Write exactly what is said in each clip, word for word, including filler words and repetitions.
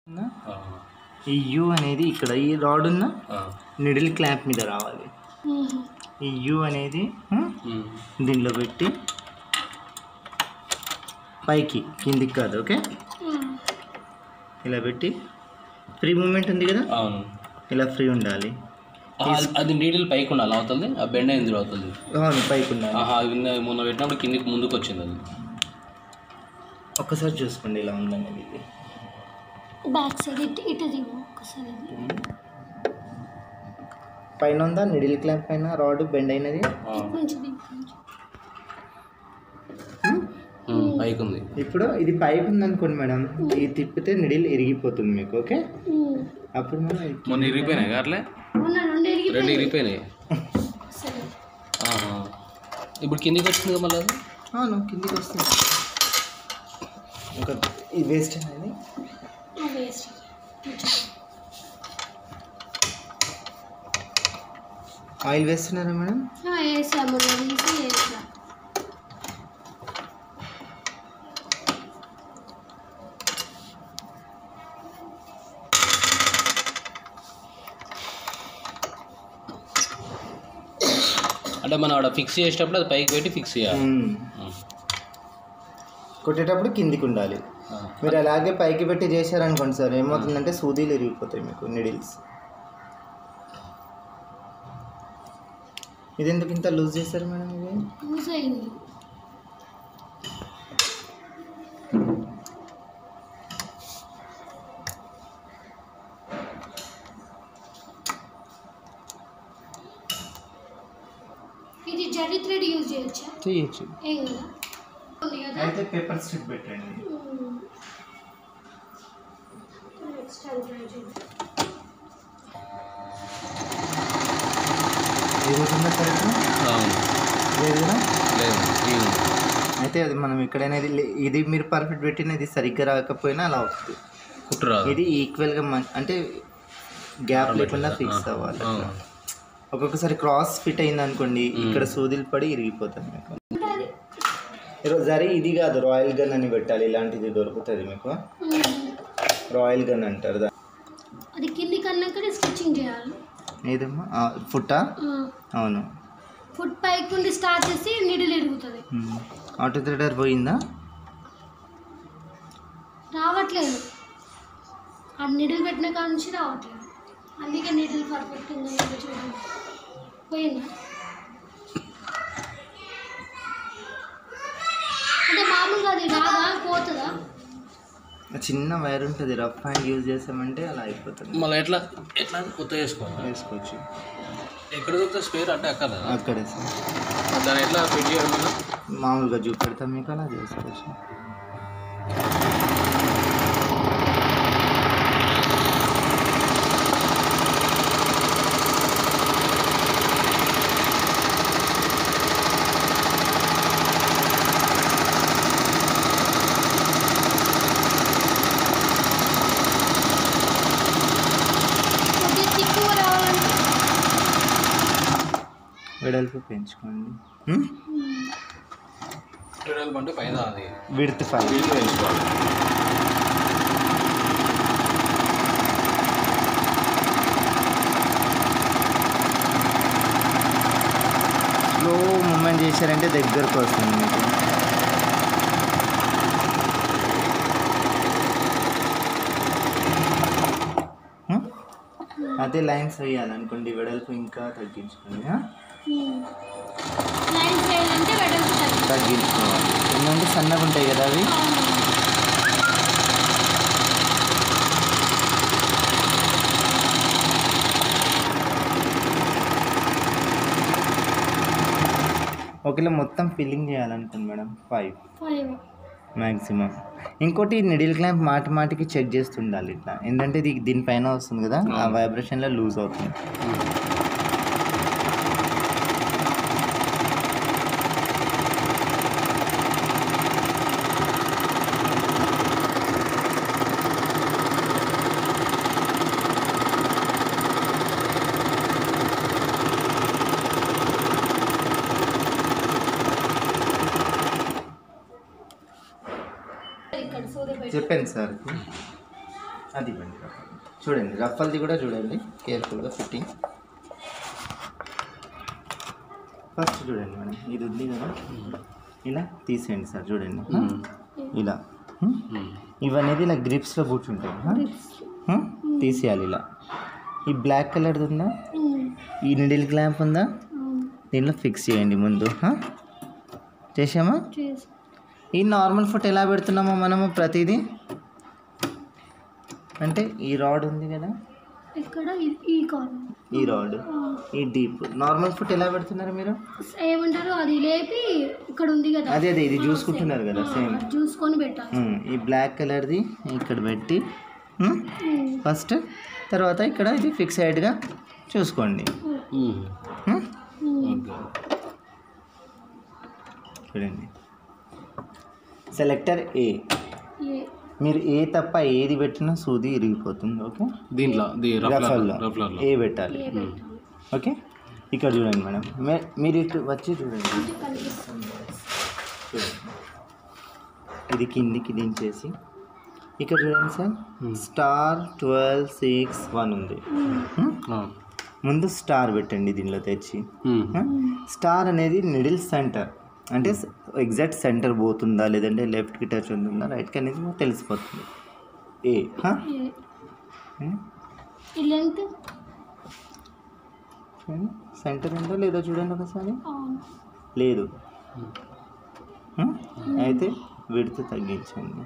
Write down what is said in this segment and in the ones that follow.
ఈ యూ అనేది ఇక్కడ ఈ రాడ్ ఉన్న నిడిల్ క్లాంప్ మీద రావాలి. ఈ యూ అనేది దీనిలో పెట్టి పైకి కిందికి కాదు, ఓకే, ఇలా పెట్టి ఫ్రీ మూమెంట్ ఉంది కదా, అవును, ఇలా ఫ్రీ ఉండాలి. అది నీడిల్ పైకి ఉండాలి, అవుతుంది ఆ బెండ్ ఇందులో అవుతుంది. అవును, పైకి ఉండాలి. మొన్న పెట్టినప్పుడు కిందికి ముందుకు వచ్చింది అది. ఒక్కసారి చూసుకోండి ఇలా ఉందనేది. ఇది బ్యాక్ సైడ్ ఇటు ఇటు ఒకసారి పైన ఉందా నిడిల్ క్లాంప్ పైన రాడ్ బెండ్ అయినది పైకి ఉంది. ఇప్పుడు ఇది పైకి ఉంది అనుకోండి మేడం, ఇది తిప్పితే నిడిల్ ఇరిగిపోతుంది మీకు, ఓకే. అప్పుడు మొన్న ఇరిగిపోయినాయి అట్లే రెండు ఇరిగిపోయినాయి. ఇప్పుడు కిందికి వచ్చింది కదా మళ్ళీ. అవును, కిందికి వస్తుంది. ఇంకా ఇది వేస్ట్ అనేది ఆయిల్ వేస్తున్నారా మేడం? వేసాము. అంటే మనం అక్కడ ఫిక్స్ చేసేటప్పుడు అది పైకి పెట్టి ఫిక్స్ చేయాలి. కొట్టేటప్పుడు కిందికి ఉండాలి. మీరు అలాగే పైకి పెట్టి చేశారనుకోండి సార్, ఏమవుతుందంటే సూదీలు ఇరిగిపోతాయి మీకు, నిడిల్స్. ఇది ఎందుకు ఇంత లూజ్ చేశారు మేడం? ఇది లూజ్ అయింది. ఇది జరీ థ్రెడ్ యూజ్ చేయొచ్చా? చేయొచ్చు. ఏం కదా అయితే పేపర్ స్ట్రిప్ పెట్టండి. ఏమవుతుందా సార్? లేదు కదా, లేదు. అయితే అది మనం ఎక్కడైనా ఇది మీరు పర్ఫెక్ట్ పెట్టిన ఇది సరిగ్గా రాకపోయినా అలా వస్తుంది. ఇది ఈక్వల్గా అంటే గ్యాప్ లేకుండా ఫిక్స్ అవ్వాలి. ఒక్కొక్కసారి క్రాస్ ఫిట్ అయింది అనుకోండి, ఇక్కడ సూదిలు పడి ఇరిగిపోతుంది మీకు. సరే ఇది కాదు, రాయల్ గన్ అని పెట్టాలి. ఇలాంటిది దొరుకుతుంది మీకు, రాయల్ గన్ అంటారు. అది కింది కన్నా స్టిచ్చింగ్ చేయాలి. ఏదమ్మా ఫుట్టా? అవును, ఫుట్ పైకి నుండి స్టార్ట్ చేసి నీడిల్ ఎరుగుతుంది. ఆటో థ్రెడర్ పోయిందా? రావట్లేదు, ఆ నీడిల్ పెట్టిన కాడ నుంచి రావట్లేదు. అందుకే నీడిల్ పర్ఫెక్ట్ ఉందా చూడండి. పోయిందా? అంటే మామూలుగా అది రాదా, పోతుందా? చిన్న వైర్ ఉంటుంది, రఫ్ హ్యాండ్ యూజ్ చేసామంటే అలా అయిపోతుంది. మళ్ళీ ఎట్లా ఎట్లా కొత్త వేసుకోవాలి? వేసుకోవచ్చు. ఎక్కడ దొరుకుతుంది స్పేర్? అంటే అక్కడ అక్కడే సార్. దాన్ని ఎట్లా ఫిట్ చేయడం? మామూలుగా చూపెడతాం మీకు, అలా చేసుకోవచ్చు. వెడల్పు పెంచుకోండి. వెడల్పు అంటే పైన అది విడ్త్ ఫైవ్ పెంచుకోవాలి. స్లో మూమెంట్ చేశారంటే దగ్గరకు వస్తుంది మీకు. అదే లైన్స్ వేయాలనుకోండి, వెడల్పు ఇంకా తగ్గించుకోండి. తగ్గించుకోవాలి, ఎందుకంటే సన్నగా ఉంటాయి కదా అవి. ఒకవేళ మొత్తం ఫిల్లింగ్ చేయాలనుకోండి మేడం, ఫైవ్ మ్యాక్సిమం. ఇంకోటి నిడిల్ క్లాంప్ మాటి మాటికి చెక్ చేస్తుండాలి ఇట్లా, ఎందుకంటే ఇది దీనిపైన వస్తుంది కదా, ఆ వైబ్రేషన్లో లూజ్ అవుతుంది. చెప్పండి సార్. అది ఇవ్వండి రఫల్. చూడండి రఫల్ది కూడా చూడండి కేర్ఫుల్గా ఫిట్టింగ్. ఫస్ట్ చూడండి మేడం ఇది ఉంది కదా, ఇలా తీసేయండి సార్. చూడండి ఇలా ఇవనేది ఇలా గ్రిప్స్లో కూర్చుంటాయి, తీసేయాలి ఇలా. ఈ బ్లాక్ కలర్ది ఉందా, ఈ నిడిల్ క్లాంప్ ఉందా, దీనిలో ఫిక్స్ చేయండి ముందు. చేసామా? ఈ నార్మల్ ఫుట్ ఎలా పెడుతున్నామో మనము ప్రతిదీ, అంటే ఈ రాడ్ ఉంది కదా ఇక్కడ ఈ కార్నర్, ఈ రాడ్, ఈ డీప్ నార్మల్ ఫుట్ ఎలా పెడుతున్నారు మీరు? ఏమంటారు అది లేపి ఇక్కడ ఉంది కదా, అదే అదే ఇది చూసుకుంటున్నారు కదా సేమ్. చూసుకొని పెట్టాలి. ఈ బ్లాక్ కలర్ది ఇక్కడ పెట్టి ఫస్ట్, తర్వాత ఇక్కడ ఇది ఫిక్స్ అయ్యేట్టుగా చూసుకోండి. చూడండి సెలెక్టర్ ఏ, మీరు ఏ తప్ప ఏది పెట్టినా సూది ఇరిగిపోతుంది. ఓకే, దీంట్లో రఫల్లో ఏ పెట్టాలి. ఓకే, ఇక్కడ చూడండి మేడం, మీరు ఇటు వచ్చి చూడండి. చూడండి ఇది కిందికి దించేసి ఇక్కడ చూడండి sir, star twelve six one ఉంది. ముందు స్టార్ పెట్టండి దీనిలో తెచ్చి. స్టార్ అనేది మిడిల్ సెంటర్, అంటే ఎగ్జాక్ట్ సెంటర్ పోతుందా లేదంటే లెఫ్ట్కి టచ్ ఉంటుందా రైట్కి అనేది తెలిసిపోతుంది. ఏ సెంటర్ ఉందో లేదో చూడండి ఒకసారి. లేదు, అయితే విడ్త్ తగ్గించండి.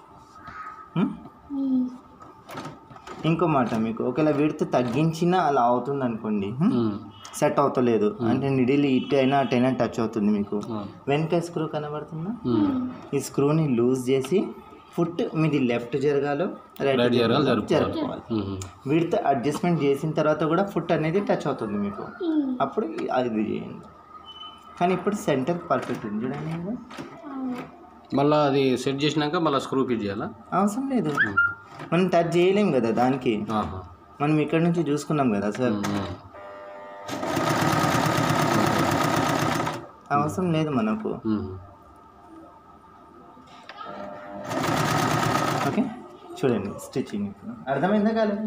ఇంకో మాట, మీకు ఒకవేళ విడ్త్ తగ్గించినా అలా అవుతుంది అనుకోండి, సెట్ అవుతలేదు అంటే నిడిల్ ఇటు అయినా అటు అయినా టచ్ అవుతుంది మీకు. వెనక స్క్రూ కనబడుతుందా, ఈ స్క్రూని లూజ్ చేసి ఫుట్ మీది లెఫ్ట్ జరగాలో రైట్ జరగాలి. విడ్త్ అడ్జస్ట్మెంట్ చేసిన తర్వాత కూడా ఫుట్ అనేది టచ్ అవుతుంది మీకు, అప్పుడు అది చేయండి. కానీ ఇప్పుడు సెంటర్ పర్ఫెక్ట్ ఉంది చూడండి. మళ్ళీ అది సెట్ చేసినాక మళ్ళీ స్క్రూ ఫిట్ చేయాలా? అవసరం లేదు, మనం టచ్ చేయలేం కదా దానికి, మనం ఇక్కడ నుంచి చూసుకున్నాం కదా సార్. అవసరం లేదు మనకు. ఓకే, చూడండి స్టిచ్చింగ్ అర్థమైందా కాలేదు?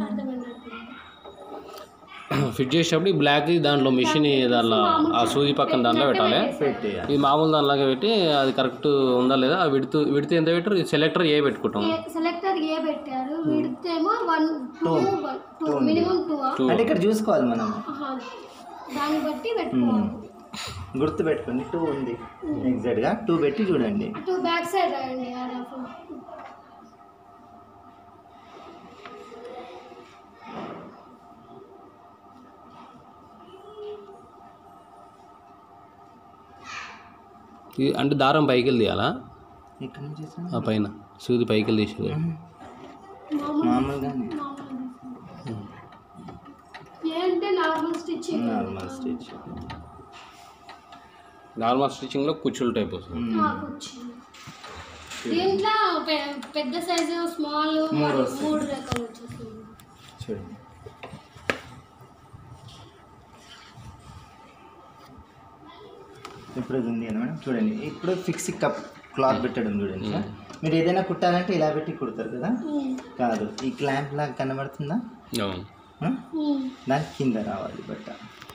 ఫిట్ చేసేటప్పుడు ఈ బ్లాక్ దాంట్లో మిషన్ దాంట్లో ఆ సూది పక్కన దాంట్లో పెట్టాలి. ఇది మామూలు దానిలాగా పెట్టి అది కరెక్ట్ ఉందా లేదా, ఆ విడుతు విడితే ఎంత పెట్టారు? సెలెక్టర్ ఏ పెట్టుకుంటాం. సెలెక్టర్ ఏ పెట్టారు, విడితేమో వన్ టూ మినిమం టూ అంటే ఇక్కడ చూసుకోవాలి మనం, దాన్ని బట్టి పెట్టుకోవాలి. గుర్తు పెట్టుకోండి, టూ ఉంది ఎగ్జాక్ట్గా, టూ పెట్టి చూడండి. టూ బ్యాక్ సైడ్ రాయండి. అంటే దారం పైకి వెళ్ళి తీయాలా? ఇక్కడ నుంచి ఆ పైన సూది పైకి వెళ్ళి తీసేది మామూలుగానే, normal stitching. Normal stitch, normal స్టిచ్చింగ్లో కుచ్చులు టైప్ వస్తుంది. దీంట్లో పెద్ద సైజు స్మాల్ మూడు రకాలు వచ్చేస్తుంది. చూడండి ఇప్పుడు ఇది ఉంది కదా మేడం, చూడండి ఇప్పుడు ఫిక్స్ కప్ క్లాత్ పెట్టడం చూడండి సార్. మీరు ఏదైనా కుట్టాలంటే ఇలా పెట్టి కుడతారు కదా, కాదు ఈ క్లాంప్ లాగా కనబడుతుందా, దాని కింద రావాలి బట్ట,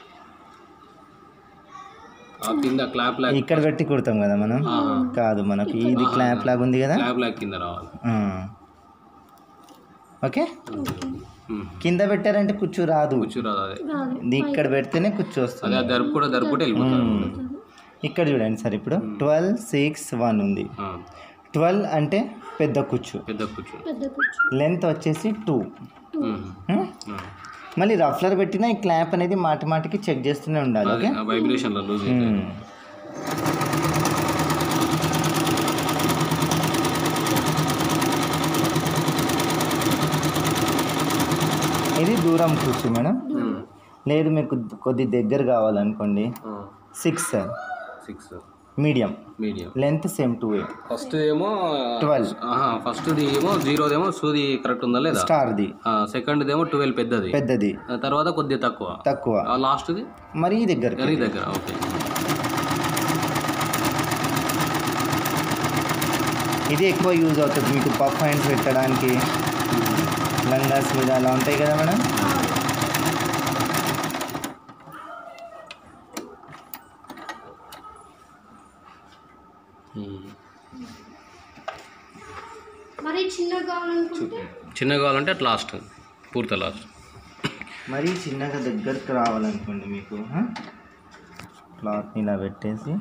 కింద క్లాప్ లాగా ఇక్కడ పెట్టి కుడతాం కదా మనం, కాదు మనకి ఇది క్లాంప్ లాగా ఉంది కదా, క్లాప్ లాగా కింద రావాలి. ఓకే, కింద పెట్టారంటే కుచ్చు రాదు, కుచ్చు రాదు. అదే ఇక్కడ పెడితేనే కుచ్చు వస్తుంది. అదే దరుపు కూడా దరుపుకుంటే వెళ్ళిపోతుంది. ఇక్కడ చూడండి సార్, ఇప్పుడు ట్వెల్వ్ సిక్స్ వన్ ఉంది. ట్వెల్వ్ అంటే పెద్ద కుచ్చు, పెద్ద కుచ్చు, లెంత్ వచ్చేసి టూ. మళ్ళీ రఫ్లర్ పెట్టినా ఈ క్లాంప్ అనేది మాటి మాటికి చెక్ చేస్తూనే ఉండాలి. ఓకే, వైబ్రేషన్ ఇది దూరం కూర్చు మేడం. లేదు మీకు కొద్ది దగ్గర కావాలనుకోండి, six sir, six medium, medium length same two. First ఏమో ట్వెల్వ్, ఫస్ట్ది ఏమో జీరోదేమో సూది కరెక్ట్ ఉందా లేదా, స్టార్ది. సెకండ్ ఏమో ట్వెల్వ్ పెద్దది పెద్దది, తర్వాత కొద్దిగా తక్కువ తక్కువ, లాస్ట్ది మరి దగ్గర గరి దగ్గర. ఓకే, ఇది ఎక్కువ యూజ్ అవుతుంది మీకు పఫ్ హ్యాండ్స్ పెట్టడానికి. లంగాస్ మీద అలా ఉంటాయి కదా మేడం. మరి చిన్నగా కావాలనుకుంటే చిన్నగా కావాలంటే అట్ లాస్ట్ పూర్తి లాస్ట్. మరీ చిన్నగా దగ్గరకు రావాలనుకోండి మీకు క్లాత్ ఇలా పెట్టేసి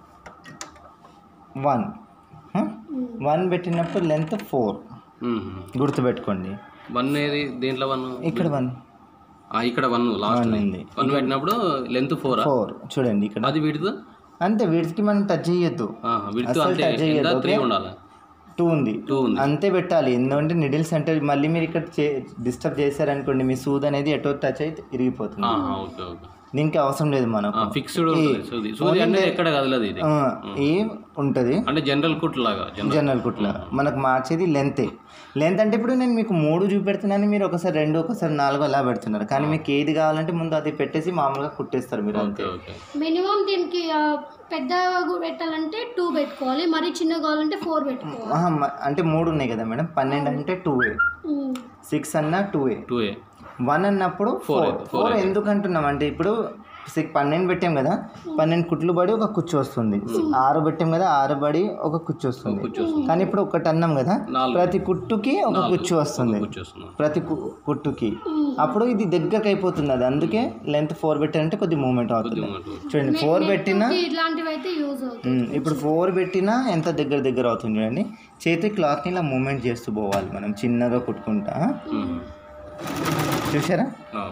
వన్ వన్ పెట్టినప్పుడు లెంత్ ఫోర్ గుర్తుపెట్టుకోండి. వన్ ఏది దేంట్లో వన్? ఇక్కడ వన్ ఇక్కడ వన్ లాస్ట్ ఉంది. వన్ పెట్టినప్పుడు లెంత్ ఫోర్ ఫోర్ చూడండి ఇక్కడ. అది విడుతు అంతే, వీటికి మనం టచ్ చేయొద్దు, విడుతు అసలు టచ్ చేయొద్దు. త్రీ ఉండాలి, టూ ఉంది, టూ ఉంది అంతే పెట్టాలి. ఎందుకంటే నిడిల్స్ అంటే మళ్ళీ మీరు ఇక్కడ డిస్టర్బ్ చేశారనుకోండి మీ సూద్ అనేది ఎటో టచ్ అయితే ఇరిగిపోతుంది. ఓకే ఓకే, దీనికి అవసరం లేదు మనకు, ఫిక్స్డ్ ఎక్కడ కదలదు. ఇది ఏ ఉంటుంది అంటే జనరల్ కుట్ లాగా, జనరల్ కుట్ లాగా మనకు మార్చేది లెంతే. లెంత్ అంటే ఇప్పుడు నేను మీకు మూడు చూపెడుతున్నాను, మీరు ఒకసారి రెండు ఒకసారి నాలుగు అలా పెడుతున్నారు. కానీ మీకు ఏది కావాలంటే ముందు అది పెట్టేసి మామూలుగా కుట్టేస్తారు మీరు అంతే. మినిమం దీనికి పెద్ద పెట్టాలంటే టూ పెట్టుకోవాలి, మరి చిన్న కావాలంటే ఫోర్ పెట్టుకోవాలి. అంటే మూడు ఉన్నాయి కదా మేడం, పన్నెండు అంటే టూ ఏ, సిక్స్ అన్నా two A, two A one అన్నప్పుడు ఫోర్. ఫోర్ ఎందుకు అంటున్నాం అంటే ఇప్పుడు సిక్స్ పన్నెండు పెట్టాం కదా, పన్నెండు కుట్లు పడి ఒక కుచ్చు వస్తుంది. ఆరు పెట్టాం కదా, ఆరు పడి ఒక కుచ్చు వస్తుంది. కానీ ఇప్పుడు ఒకటి అన్నాం కదా, ప్రతి కుట్టుకి ఒక కుచ్చు వస్తుంది, ప్రతి కుట్టుకి. అప్పుడు ఇది దగ్గరకు అయిపోతుంది. అది అందుకే లెంత్ ఫోర్ పెట్టారంటే కొద్ది మూమెంట్ అవుతుంది. చూడండి ఫోర్ పెట్టినా ఇప్పుడు ఫోర్ పెట్టినా ఎంత దగ్గర దగ్గర అవుతుంది చూడండి. చేతి క్లాత్ని ఇలా మూమెంట్ చేస్తూ పోవాలి మనం చిన్నగా కుట్టుకుంటా. చూసారా?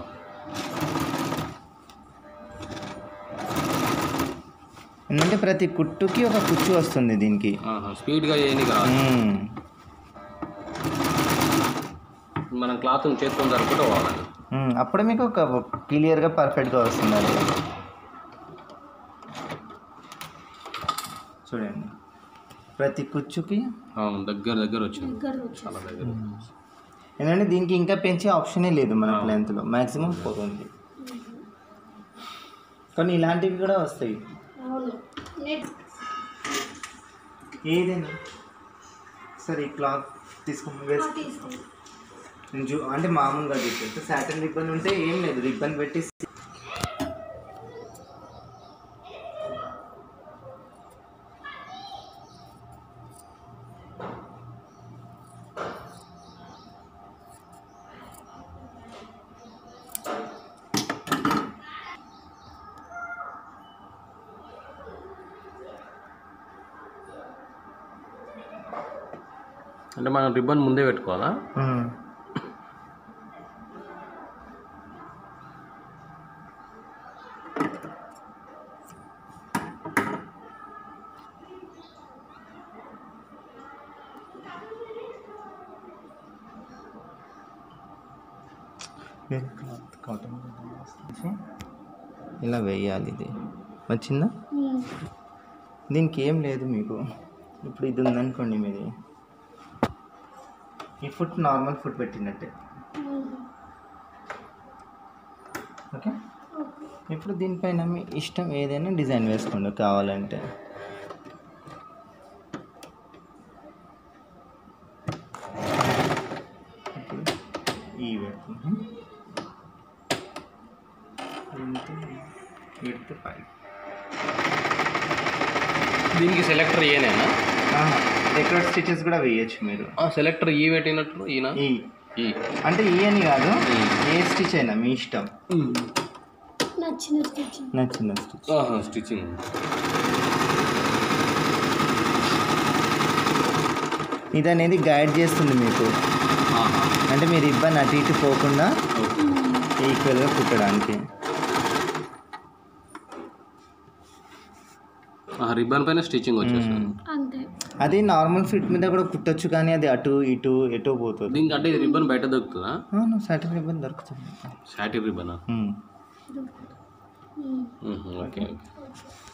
ఎందుకంటే ప్రతి కుట్టుకి ఒక కుచ్చు వస్తుంది దీనికి. స్పీడ్గా మనం క్లాత్ చేతితో జరుపుకోవాలి, అప్పుడే మీకు ఒక క్లియర్గా పర్ఫెక్ట్గా వస్తుంది. అది చూడండి ప్రతి కుచ్చుకి దగ్గర దగ్గర వచ్చింది, చాలా దగ్గర. ఎందుకంటే దీనికి ఇంకా పెంచే ఆప్షనే లేదు మనకు లెంత్లో, మ్యాక్సిమం ఫోర్ ఉంది. కానీ ఇలాంటివి కూడా వస్తాయి ఏదైనా సరే. ఈ క్లాత్ తీసుకుని వేసి అంటే మామూలుగా తీసుకుంటే సాటన్ రిబ్బన్ ఉంటే ఏం లేదు, రిబ్బన్ పెట్టి అంటే మనం రిబ్బన్ ముందే పెట్టుకోవాలా? ఇలా వేయాలి. ఇది వచ్చిందా? దీనికి ఏం లేదు మీకు. ఇప్పుడు ఇది ఉందనుకోండి, మీది ఈ ఫుట్ నార్మల్ ఫుట్ పెట్టినట్టే. ఓకే, ఇప్పుడు దీనిపైన మీ ఇష్టం ఏదైనా డిజైన్ వేసుకోండి కావాలంటే. ఈ పెడుతుంది పై. దీనికి సెలెక్టర్ ఏనేనా? డెకరేట్ స్టిచెస్ కూడా వేయచ్చు మీరు. సెలెక్టర్ ఈ పెట్టినట్టు ఈయన ఈ అంటే ఈ అని కాదు, ఏ స్టిచ్ అయినా మీ ఇష్టం, నచ్చిన స్టిచ్ నచ్చిన స్టిచ్ స్టిచ్చింగ్. ఇది అనేది గైడ్ చేస్తుంది మీకు, అంటే మీరు రిబ్బన్ అటు ఇటు పోకుండా ఈక్వల్గా కుట్టడానికి. రిబ్బన్ పైన స్టిచ్చింగ్ వచ్చేస్తుంది. అది నార్మల్ ఫిట్ మీద కూడా కుట్టొచ్చు, కానీ అది అటు ఇటు ఎటో పోతుంది. దీనికి అంటే ఇది రిబ్బన్ బయట దొరుకుతుందా? సాటిన్ రిబ్బన్ దొరుకుతుంది. సాటిన్ రిబ్బనా? Okay okay.